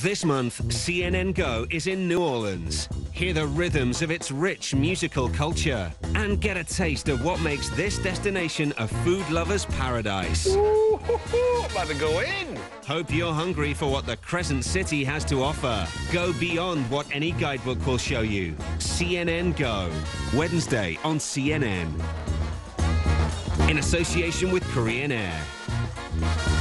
This month, CNNGO is in New Orleans. Hear the rhythms of its rich musical culture and get a taste of what makes this destination a food lover's paradise. Ooh, about to go in. Hope you're hungry for what the Crescent City has to offer. Go beyond what any guidebook will show you. CNNGO, Wednesday on CNN. In association with Korean Air.